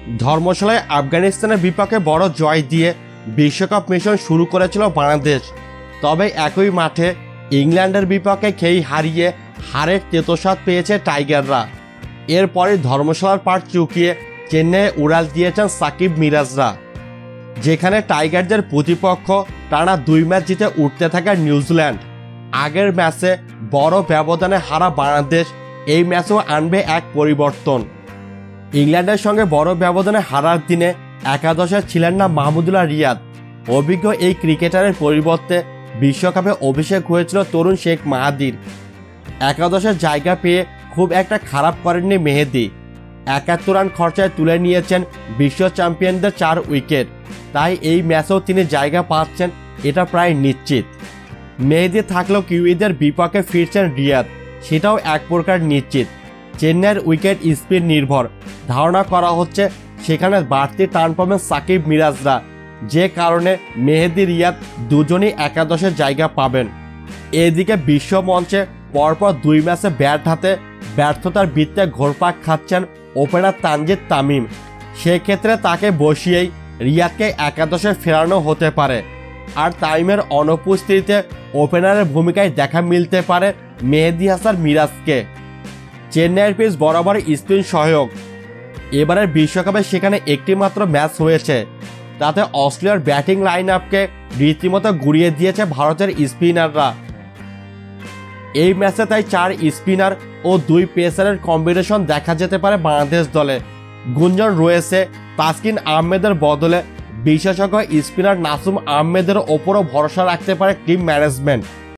ধর্মশালায় আফগানিস্তানের বিপক্ষে বড় জয় দিয়ে বিশ্বকাপ মিশন শুরু করেছিল বাংলাদেশ। তবে একই মাঠে ইংল্যান্ডের বিপক্ষে খেই হারিয়ে হারের তেতোস্বাদ পেয়েছে টাইগাররা। এরপরে ধর্মশালার পাট চুকিয়ে চেন্নাইয়ে উড়াল দিয়েছেন সাকিব মিরাজরা, যেখানে টাইগারদের প্রতিপক্ষ টানা 2 ম্যাচ জিতে উঠতে থাকা নিউজিল্যান্ড। আগের ম্যাচে বড় ব্যবধানে হারা বাংলাদেশ এই ম্যাচেও আনবে এক পরিবর্তন। ইংল্যান্ডের সঙ্গে বড় ব্যবধানে হারার দিনে একাদশে ছিলেন না মাহমুদুল্লাহ রিয়াদ। অভিজ্ঞ এই ক্রিকেটারের পরিবর্তে বিশ্বকাপে অভিষেক হয়েছিল তরুণ শেখ মাহাদির। একাদশের জায়গা পেয়ে খুব একটা খারাপ করেননি মেহেদী। 71 রান খরচায় তুলে নিয়েছেন বিশ্ব চ্যাম্পিয়নদের 4 উইকেট। তাই এই ম্যাচেও তিনি জায়গা পাচ্ছেন এটা প্রায় নিশ্চিত। মেহেদী থাকলেও কিউইদের বিপক্ষে ফিরছেন রিয়াদ, সেটাও এক প্রকার নিশ্চিত। চেন্নাইয়ের উইকেট স্পিন নির্ভর, ধারণা করা হচ্ছে সেখানে বাড়তি টান পাবেন সাকিব মিরাজরা, যে কারণে মেহেদী রিয়াদ দুজনই একাদশের জায়গা পাবেন। এদিকে বিশ্ব মঞ্চে পরপর 2 ম্যাচে ব্যাট হাতে ব্যর্থতার বৃত্তে ঘোরপাক খাচ্ছেন ওপেনার তানজিদ তামিম। সেক্ষেত্রে তাকে বসিয়েই রিয়াদকে একাদশে ফেরানো হতে পারে। আর তামিমের অনুপস্থিতিতে ওপেনারের ভূমিকায় দেখা মিলতে পারে মেহেদী হাসান মিরাজকে। চেন্নাইয়ের পিচ বরাবর স্পিন সহায়ক। এবারের বিশ্বকাপে সেখানে একটি মাত্র ম্যাচ হয়েছে, তাতে অস্ট্রেলিয়ার ব্যাটিং লাইন আপকে রীতিমতো গুড়িয়ে দিয়েছে ভারতের স্পিনাররা। এই ম্যাচে তাই 4 স্পিনার ও 2 পেসারের কম্বিনেশন দেখা যেতে পারে বাংলাদেশ দলে। গুঞ্জন রয়েছে তাসকিন আহমেদের বদলে বিশেষজ্ঞ স্পিনার নাসুম আহমেদের ওপরও ভরসা রাখতে পারে টিম ম্যানেজমেন্ট।